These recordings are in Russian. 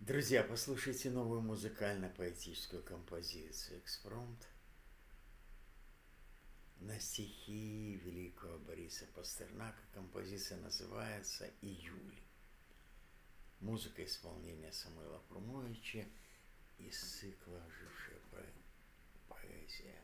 Друзья, послушайте новую музыкально-поэтическую композицию «Экспромт» на стихи великого Бориса Пастернака. Композиция называется «Июль». Музыка исполнения Самуила Фрумовича из цикла «Ожившая поэзия».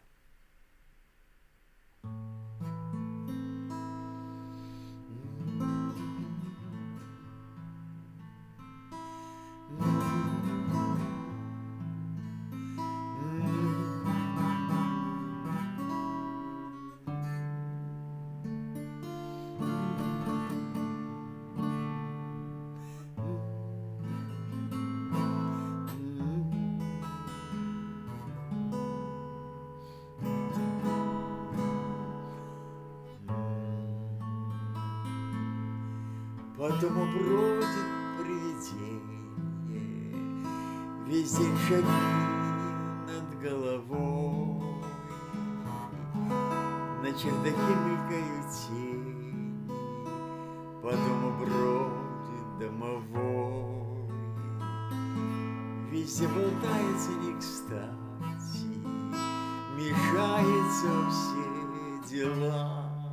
По дому бродит привидение, весь день шаги над головой. На чердаке мелькают тени, по дому бродит домовой. Везде болтается не кстати, мешаются все дела.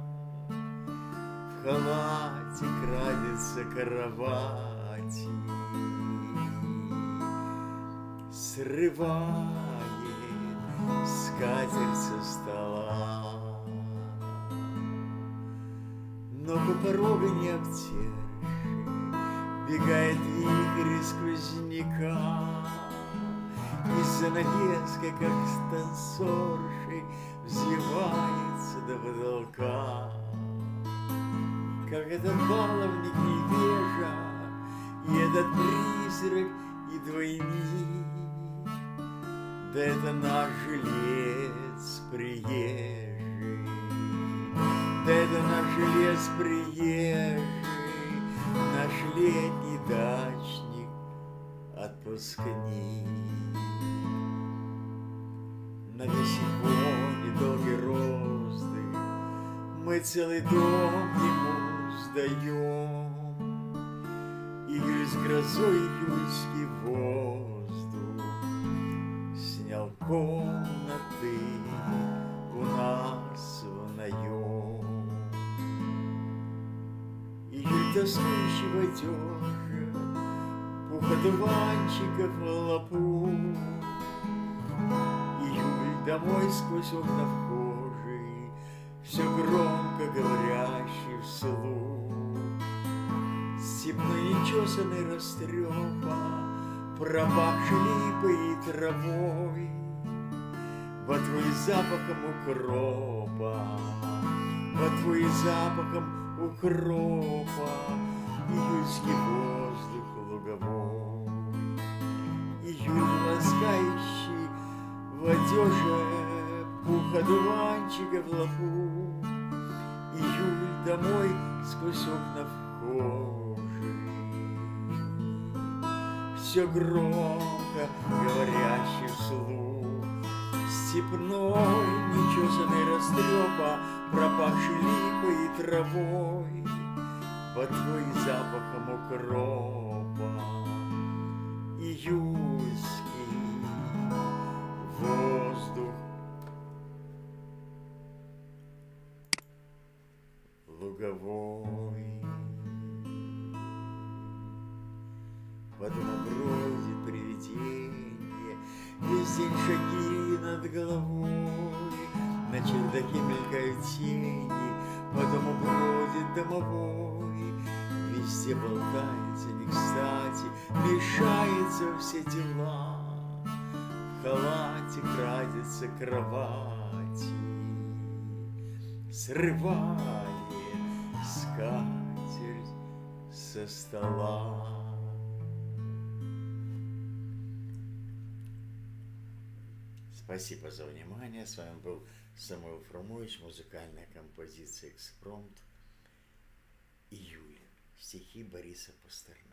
В халате крадется кровати, срывает скатерть со стола. Но по порогу не обтерши бегает вихрь сквозняка, и занавеска, как танцорши, взвивается до потолка. Как этот баловник невежа, и этот призрак, и двойник, да это наш жилец приезжий, да это наш жилец приезжий, наш летний дачник, отпускник. На весь его недолгий роздых мы целый дом ему сдаем. Июль с грозой, июльский воздух снял комнаты у нас в наем. Июль тоскующего дежа, пух одуванчиков лопух. Июль домой сквозь окна вхожий, все громко говорящий вслух. Степной нечесанный растрепа, пропахший липой и травой, ботвой запахом укропа, ботвой запахом укропа, июльский воздух луговой. Июль ласкающий в одежде пух одуванчиков лопух. Июль домой сквозь окна вхожий, все громко говорящий вслух. Степной нечесанный растрепа, пропахший липой и травой, ботвой запахом укропа, июльский воздух луговой. По дому бродит привидение, весь день шаги над головой. На чердаке мелькают тени, по дому бродит домовой. Везде болтается не кстати, мешаются все дела. В халате крадется кровати, срывает скатерть со стола. Спасибо за внимание. С вами был Самуил Фрумович, музыкальная композиция «Экспромт», «Июль», стихи Бориса Пастернака.